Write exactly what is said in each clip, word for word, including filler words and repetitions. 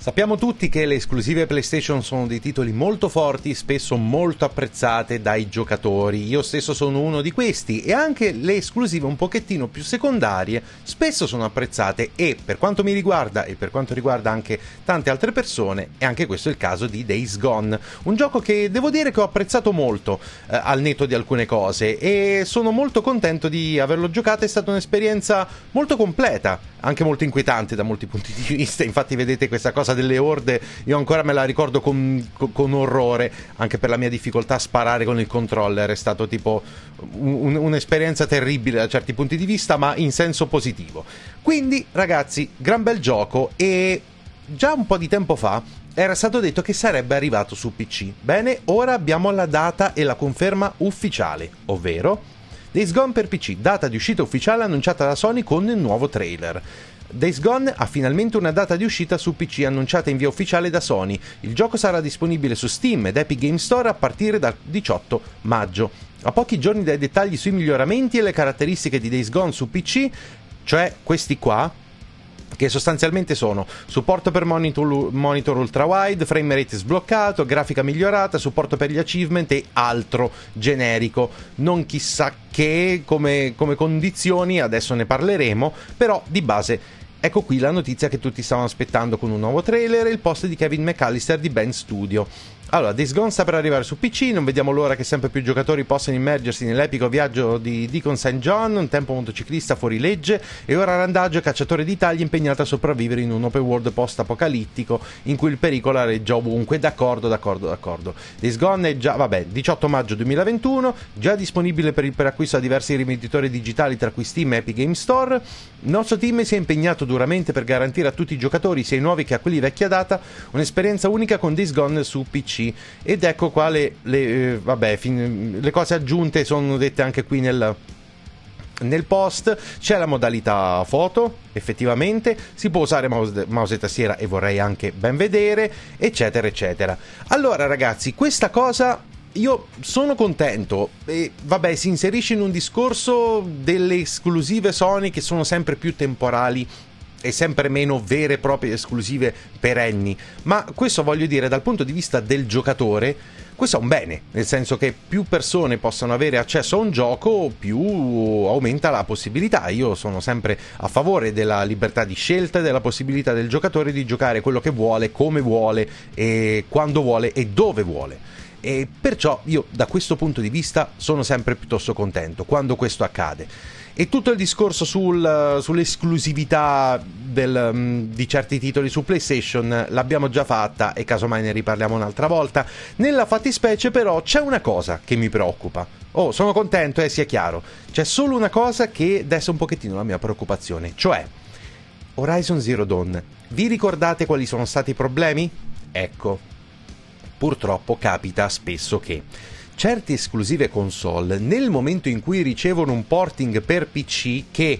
Sappiamo tutti che le esclusive PlayStation sono dei titoli molto forti, spesso molto apprezzate dai giocatori. Io stesso sono uno di questi e anche le esclusive un pochettino più secondarie spesso sono apprezzate e per quanto mi riguarda e per quanto riguarda anche tante altre persone è anche questo il caso di Days Gone, un gioco che devo dire che ho apprezzato molto eh, al netto di alcune cose e sono molto contento di averlo giocato. È stata un'esperienza molto completa, anche molto inquietante da molti punti di vista. Infatti vedete questa cosa delle orde, io ancora me la ricordo con, con, con orrore, anche per la mia difficoltà a sparare con il controller. È stato tipo un, un'esperienza terribile da certi punti di vista, ma in senso positivo. Quindi ragazzi, gran bel gioco, e già un po' di tempo fa era stato detto che sarebbe arrivato su P C. Bene, ora abbiamo la data e la conferma ufficiale, ovvero Days Gone per P C, data di uscita ufficiale annunciata da Sony con il nuovo trailer. Days Gone ha finalmente una data di uscita su P C annunciata in via ufficiale da Sony. Il gioco sarà disponibile su Steam ed Epic Games Store a partire dal diciotto maggio. A pochi giorni dai dettagli sui miglioramenti e le caratteristiche di Days Gone su P C, cioè questi qua, che sostanzialmente sono supporto per monitor, monitor ultra wide, frame rate sbloccato, grafica migliorata, supporto per gli achievement e altro generico, non chissà che come, come condizioni, adesso ne parleremo, però di base ecco qui la notizia che tutti stavano aspettando con un nuovo trailer e il post di Kevin McAllister di Bend Studio. Allora, Days Gone sta per arrivare su P C, non vediamo l'ora che sempre più giocatori possano immergersi nell'epico viaggio di Deacon Saint John, un tempo motociclista fuori legge e ora Randagio, cacciatore di tagli impegnato a sopravvivere in un open world post-apocalittico in cui il pericolo aleggia ovunque. D'accordo, d'accordo, d'accordo. Days Gone è già, vabbè, diciotto maggio duemilaventuno, già disponibile per il preacquisto a diversi rivenditori digitali tra cui Steam e Epic Games Store. Il nostro team si è impegnato duramente per garantire a tutti i giocatori, sia i nuovi che a quelli vecchia data, un'esperienza unica con Days Gone su P C. Ed ecco qua le, le, eh, vabbè, fin, le cose aggiunte sono dette anche qui nel, nel post. C'è la modalità foto, effettivamente, si può usare mouse, mouse e tastiera e vorrei anche ben vedere, eccetera eccetera. Allora ragazzi, questa cosa io sono contento e vabbè, si inserisce in un discorso delle esclusive Sony che sono sempre più temporali e sempre meno vere e proprie esclusive perenni, ma questo voglio dire dal punto di vista del giocatore, questo è un bene, nel senso che più persone possono avere accesso a un gioco, più aumenta la possibilità. Io sono sempre a favore della libertà di scelta e della possibilità del giocatore di giocare quello che vuole, come vuole, e quando vuole e dove vuole. E perciò io da questo punto di vista sono sempre piuttosto contento quando questo accade. E tutto il discorso sul, sull'esclusività del, um, di certi titoli su PlayStation l'abbiamo già fatta e casomai ne riparliamo un'altra volta. Nella fattispecie però c'è una cosa che mi preoccupa. Oh, sono contento, eh, sia chiaro. C'è solo una cosa che desta un pochettino la mia preoccupazione, cioè Horizon Zero Dawn. Vi ricordate quali sono stati i problemi? Ecco, purtroppo capita spesso che certe esclusive console, nel momento in cui ricevono un porting per P C che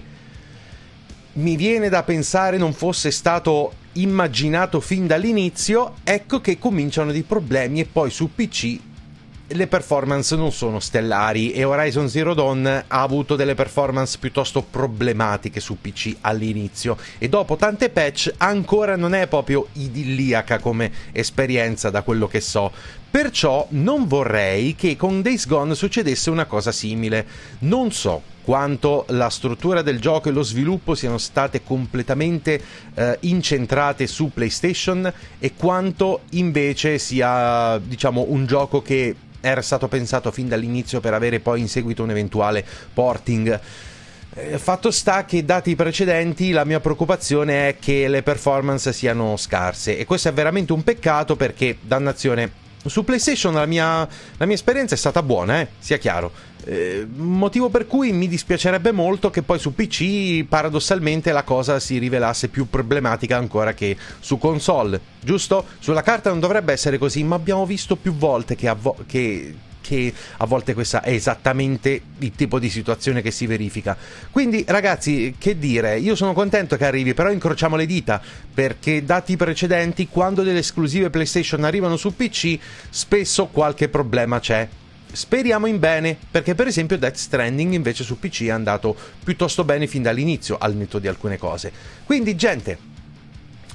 mi viene da pensare non fosse stato immaginato fin dall'inizio, ecco che cominciano dei problemi e poi su P C le performance non sono stellari e Horizon Zero Dawn ha avuto delle performance piuttosto problematiche su P C all'inizio e dopo tante patch ancora non è proprio idilliaca come esperienza da quello che so. Perciò non vorrei che con Days Gone succedesse una cosa simile. Non so quanto la struttura del gioco e lo sviluppo siano state completamente eh, incentrate su PlayStation e quanto invece sia, diciamo, un gioco che era stato pensato fin dall'inizio per avere poi in seguito un eventuale porting. Eh, fatto sta che dati i precedenti la mia preoccupazione è che le performance siano scarse e questo è veramente un peccato perché, dannazione, su PlayStation la mia, la mia esperienza è stata buona, eh, sia chiaro. Eh, motivo per cui mi dispiacerebbe molto che poi su P C paradossalmente la cosa si rivelasse più problematica ancora che su console, giusto? Sulla carta non dovrebbe essere così, ma abbiamo visto più volte che a, vo- che, che a volte questa è esattamente il tipo di situazione che si verifica. Quindi ragazzi, che dire, io sono contento che arrivi, però incrociamo le dita, perché dati i precedenti, quando delle esclusive PlayStation arrivano su P C spesso qualche problema c'è. Speriamo in bene, perché per esempio Death Stranding invece su P C è andato piuttosto bene fin dall'inizio, al netto di alcune cose. Quindi gente,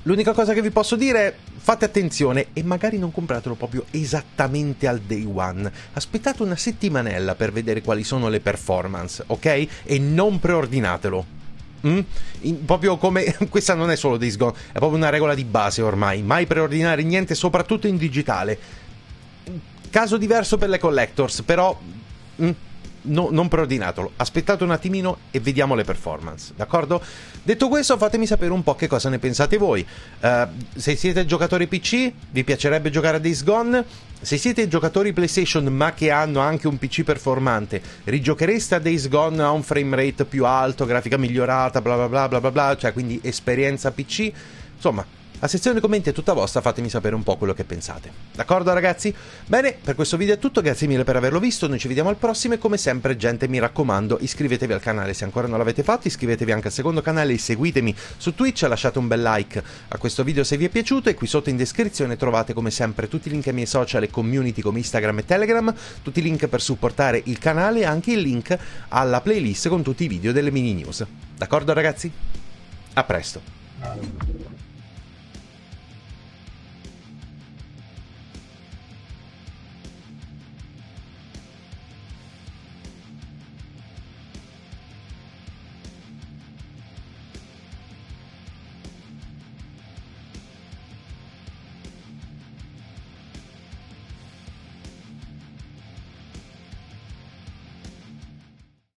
L'unica cosa che vi posso dire è fate attenzione e magari non compratelo proprio esattamente al day one. Aspettate una settimanella per vedere quali sono le performance, ok? E non preordinatelo. Mm? In, proprio come questa non è solo Days Gone, è proprio una regola di base ormai. Mai preordinare niente, soprattutto in digitale. Caso diverso per le collectors, però... Mm? No, non preordinatelo, aspettate un attimino e vediamo le performance, d'accordo? Detto questo, fatemi sapere un po' che cosa ne pensate voi. Uh, se siete giocatori P C, vi piacerebbe giocare a Days Gone? Se siete giocatori PlayStation ma che hanno anche un P C performante, rigiochereste a Days Gone a un frame rate più alto, grafica migliorata, bla bla bla bla bla bla, cioè quindi esperienza P C? Insomma, la sezione commenti è tutta vostra, fatemi sapere un po' quello che pensate. D'accordo ragazzi? Bene, per questo video è tutto, grazie mille per averlo visto, noi ci vediamo al prossimo e come sempre gente mi raccomando iscrivetevi al canale se ancora non l'avete fatto, iscrivetevi anche al secondo canale e seguitemi su Twitch, lasciate un bel like a questo video se vi è piaciuto e qui sotto in descrizione trovate come sempre tutti i link ai miei social e community come Instagram e Telegram, tutti i link per supportare il canale e anche il link alla playlist con tutti i video delle mini news. D'accordo ragazzi? A presto!